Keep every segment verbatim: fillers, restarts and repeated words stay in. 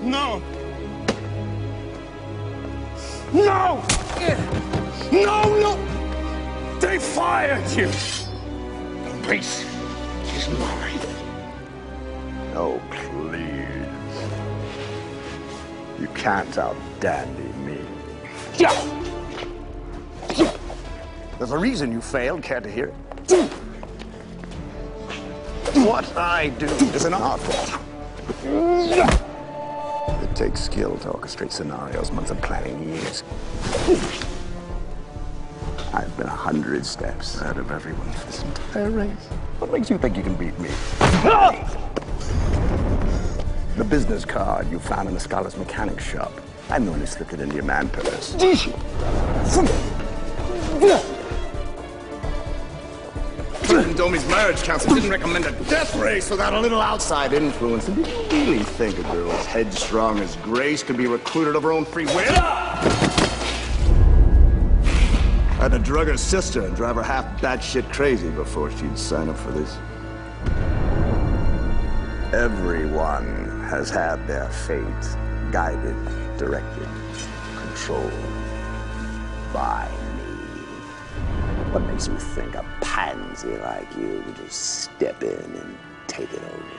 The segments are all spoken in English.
No! No! No, no! They fired you! The race is mine. Oh, please. You can't out-dandy me. There's a reason you failed. Care to hear it? What I do is an art form. It takes skill to orchestrate scenarios, months of planning, years. I've been a hundred steps ahead of everyone for this entire race. What makes you think you can beat me? The business card you found in the Scholar's mechanic shop. I'm the one who slipped it into your man purse. Domi's marriage council didn't recommend a death race without a little outside influence. And do you really think a girl as headstrong as Grace could be recruited of her own free will? I had to drug her sister and drive her half batshit crazy before she'd sign up for this. Everyone has had their fate guided, directed, controlled by me. What makes you think a pansy like you could just step in and take it over?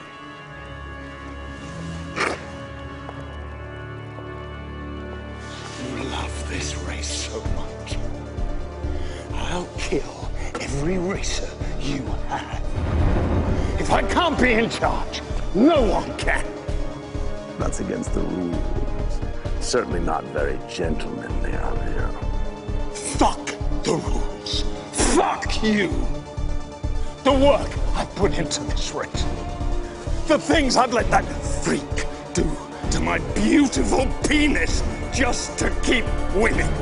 You love this race so much. I'll kill every racer you have. If I can't be in charge, no one can. That's against the rules. Certainly not very gentlemanly out here. Fuck the rules. Fuck you. The work I put into this race. The things I've let that freak do to my beautiful penis just to keep winning.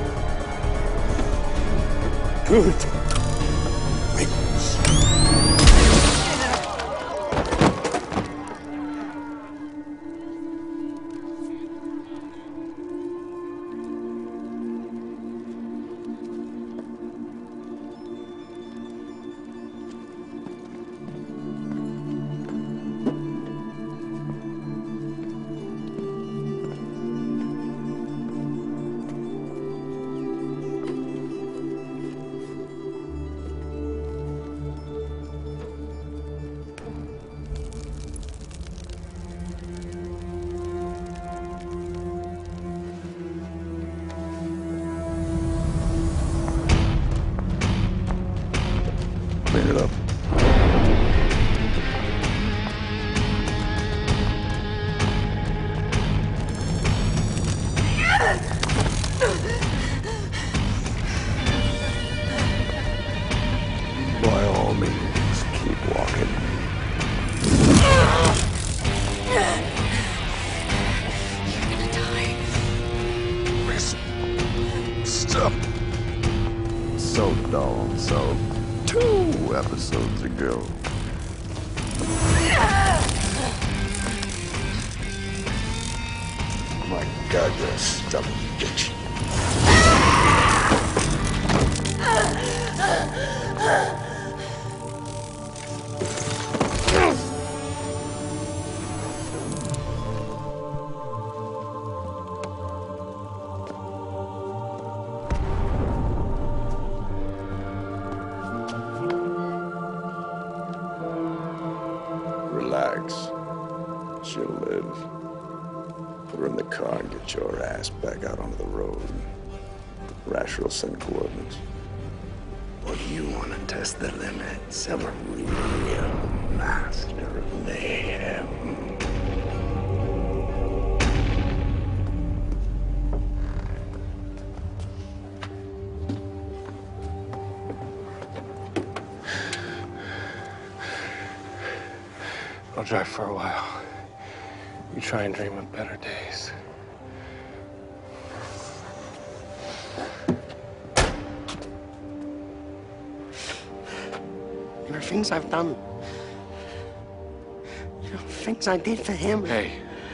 Good riddance. Clean it up. By all means, keep walking. You're gonna die. Chris, stop. So dull, so two episodes ago. My God, you're a stubborn bitch. Relax. She'll live. Put her in the car and get your ass back out onto the road. Rasher will send coordinates. Or do you want to test the limits of a real master of mayhem? I'll drive for a while. You try and dream of better days. There are things I've done. You know, things I did for him. Hey.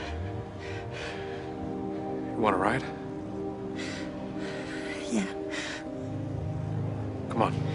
You want to ride? Yeah. Come on.